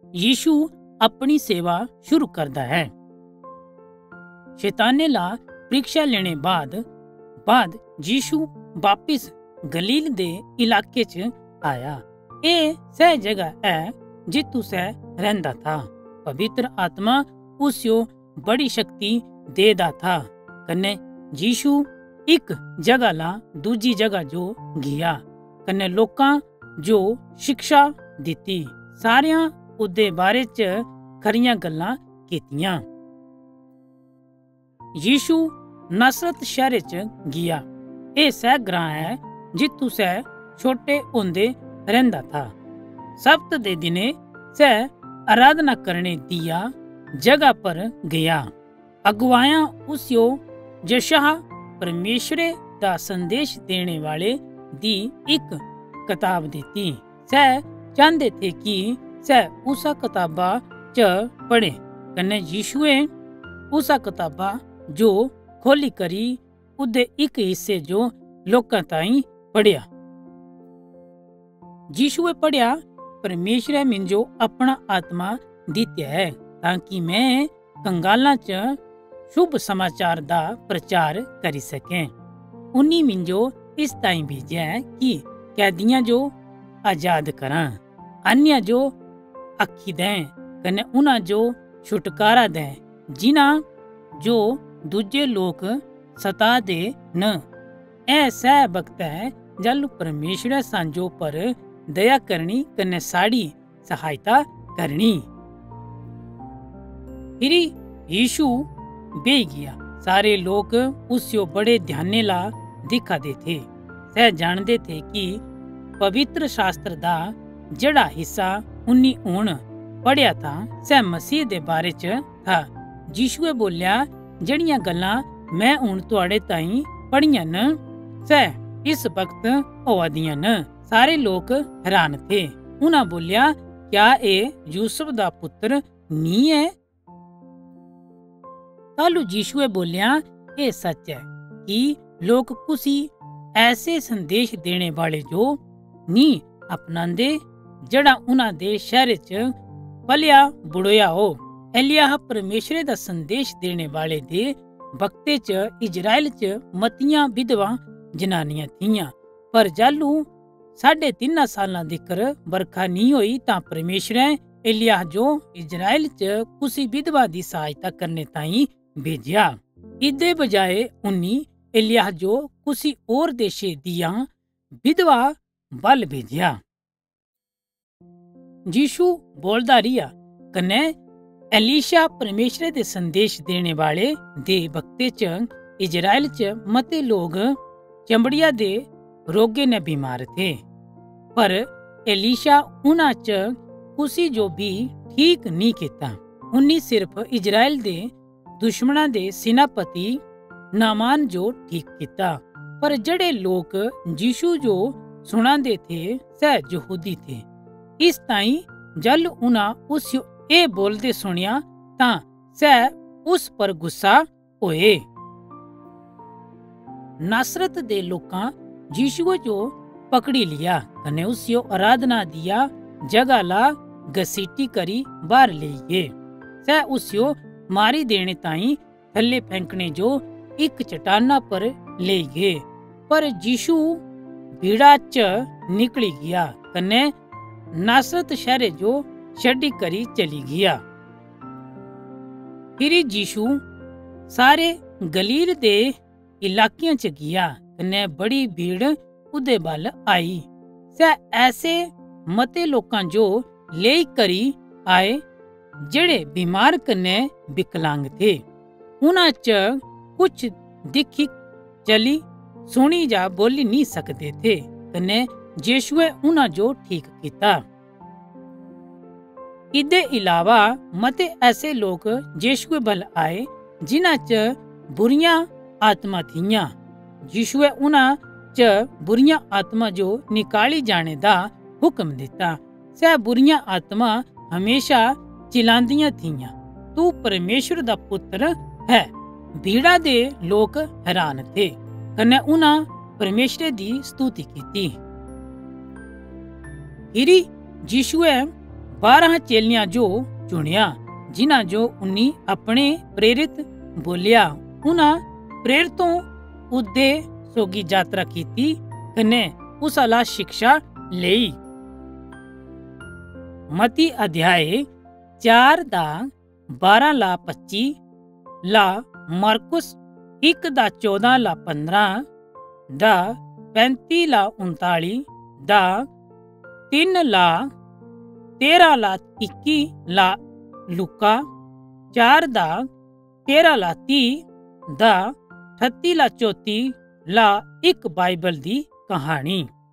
यीशु अपनी सेवा शुरू करता है। शैताने ला परीक्षा लेने बाद यीशु वापिस गलील दे इलाके च आया। ए सह जगह है जित्थु सह रहंदा था। पवित्र आत्मा उसयो बड़ी शक्ति देदा था। कन्ने यीशु एक जगह ला दूजी जगह जो गया कन्ने लोकां जो शिक्षा दिती, सारियां उदे बारे च खरियां गल्लां कीतियां। यीशु नासरत शहर च गया। ए सह ग्रां है जित्थु सह छोटे होंदे रहंदा था। सब्त दे दिने सह आराधना करने दिया जगह पर गया। अगुवाया उसयो यशाह परमेश्वरे दा संदेश देने वाले दी एक किताब देती। सह चाहते थे कि सह उसा किताबा च पढ़े कन्ने यीशुए उसा किताबा जो खोली करी उदे एक हिस्से जो लोकां ताईं पढ़िया। यीशुए पढ़िया, परमेश्वरे मिंजो अपना आत्मा दित्या है ताकि मैं कंगालां च शुभ समाचार दा प्रचार करी सकें। उन्हीं मिंजो इस ताईं भेजा है कि कैदियां जो आजाद करां, अन्य जो अखी दें कन्ने उन्हां जो छुटकारा दें, जिन्हां जो दूजे लोक सता दे न। ऐ सह वक्त है जल परमेश्वर सांझो पर दया करनी कन्ने साड़ी सहायता करनी। फिर यीशु बह गया। सारे लोग उसको बड़े ध्याने ला दिखा दे थे। सह जानते थे कि पवित्र शास्त्र दा जड़ा हिस्सा उन्नी हुण पढ़िया था सह मसीह दे बारे च था। यीशुए बोलिया, जड़ियां गल्लां मैं हुण तुहाडे ताईं पढ़ियां न सह इस वक्त होआ दियां न। सारे लोग हैरान थे। उन्हां बोलिया, क्या ए यूसुफ दा पुत्र नी है? तालू यीशुए बोलिया, ये सच है कि लोग कुसी ऐसे संदेश देने वाले जो नी अपनांदे जड़ा उन्हां दे शहर च पलिया बुढ़ोया हो। एलियाह परमेश्वरे दा संदेश देने वाले दे वक्ते च इजराइल च मतियां विधवा जनानियां थियां, पर जालू 3.5 सालां दिकर बरखा नी होई तां परमेश्वरे एलियाह जो इजराइल च कुसी विधवा दी सहायता करने ताईं भेजिया। इदे बजाय उन्नी एलियाह जो कुसी और देशे दिया विधवा बल भेजिया। यीशु बोलदा रिया कन्ने एलीशा परमेश्वर दे संदेश देने वाले दे वक्ते च इजराइल च मते लोग चमड़िया दे रोगे ने बीमार थे, पर एलीशा उन्हां च कुसी जो भी ठीक नी कीता। उन्नी सिर्फ इजराइल दे दुश्मनां दे सेनापति नामान जो ठीक किता। पर जड़े लोग यीशु जो सुनांदे थे सह यहूदी थे। इस ताईं जल उन्हां उस ए बोलदे सुनिया तां सह उस पर गुस्सा होए। नासरत दे लोकां यीशु जो पकड़ी लिया कने उसियो आराधना दिया जगह ला घसीटी करी बाहर ले गए। सह उसियो मारी देने ताईं थल्ले फेंकने जो एक चट्टाना पर ले गए, पर यीशु भीड़ा च निकली गया कने नासरत शहर जो छड़ी करी चली गया। फिर यीशु सारे गलील दे इलाकियां च गया कने बड़ी भीड़ उदे बल आई। सह ऐसे मते लोकां जो ले करी आए जेड़े बीमार कने विकलांग थे। उन्हां च कुछ दिखी चली सुनी जा बोली नहीं सकते थे कने यीशुए उन्हां जो ठीक किता। इदे इलावा मते ऐसे लोग यीशुए बल आए जिन्हां च बुरियां आत्मा थियां। यीशुए उन्हां च बुरियां आत्मा जो निकाली जाने दा हुक्म दिता। सह बुरियां आत्मा हमेशा चिल्लांदियां थियां, तू परमेश्वर दा पुत्र है। भीड़ा दे लोग हैरान थे कने उन्हां परमेश्वर दी स्तुति कीती। फिर यीशुए 12 ਚੇਲਿਆਂ ਜੋ ਚੁਣਿਆ, ਜਿਨ੍ਹਾਂ ਜੋ 19 ਆਪਣੇ ਪ੍ਰੇਰਿਤ ਬੋਲਿਆ। ਉਹਨਾਂ ਪ੍ਰੇਰਿਤੋਂ ਉਦੇ ਸੋਗੀ ਯਾਤਰਾ ਕੀਤੀ ਕਨੇ ਉਸ ਅਲਾ शिक्षा ਲਈ। ਮਤੀ ਅਧਿਆਏ 4 ਦਾ 12 ਲਾ 25 ਲਾ, ਮਰकुस 1 ਦਾ 14 ਲਾ 15 ਦਾ 35 ਲਾ 39 ਦਾ 3 ਲਾ 13 ਲਾ 21 ਲਾ, ਲੂਕਾ 4 ਦਾ 13 ਲਾ 30 ਦਾ 38 ਲਾ 34 ਲਾ, ਇੱਕ ਬਾਈਬਲ ਦੀ ਕਹਾਣੀ।